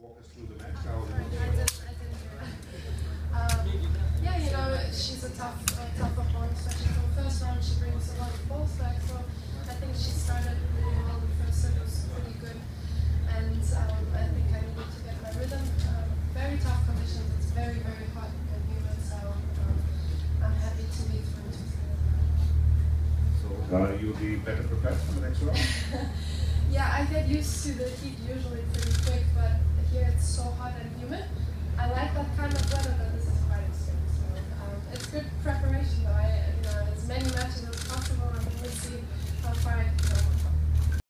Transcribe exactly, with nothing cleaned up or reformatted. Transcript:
walk us through the match? How was I didn't, I didn't hear that. Um, yeah, you know, she's a tough, a tough opponent, especially from the first round. She brings a lot of balls back, so I think she started really well. The first set was pretty good, and um, I think I needed to get my rhythm. Um, very tough conditions. It's very, very hot and humid, so um, I'm happy to be through to three. So uh, you'll be better prepared for the next round? Yeah, I get used to the heat usually pretty quick, but